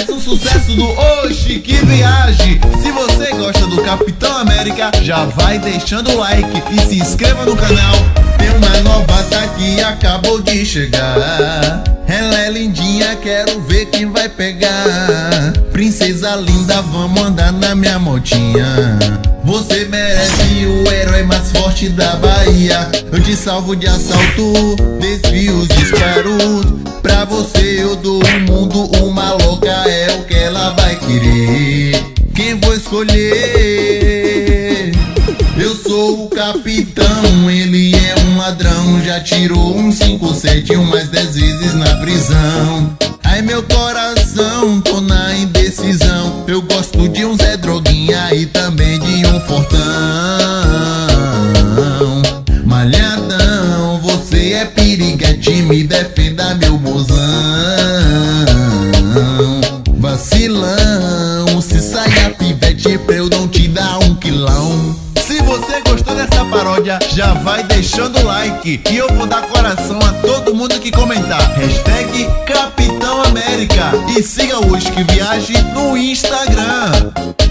mais um sucesso do Oxi Que Viagem. Se você gosta do Capitão América, já vai deixando o like e se inscreva no canal. Tem uma novata que acabou de chegar. Ela é lindinha, quero ver quem vai pegar. Princesa linda, vamos andar na minha motinha. Você merece o herói mais forte da Bahia. Eu te salvo de assalto, desvio os disparos. Pra você eu dou o mundo, uma louca é o que ela vai querer. Quem vou escolher? Eu sou o capitão, ele é um ladrão. Já tirou um 5-7 umas 10 vezes na prisão. Ai meu coração, tô na indecisão. Eu gosto de um Zé Droguinha e também de um Fortão. Malhadão, você é piriguete, me defenda meu mozão. Vacilão, se sair a pivete pra eu não te dar um quilão. Se você gostou dessa paródia, já vai deixando o like e eu vou dar coração a todo mundo que comentar. Hashtag Capitão América. E siga o Oxi Que Viagem no Instagram.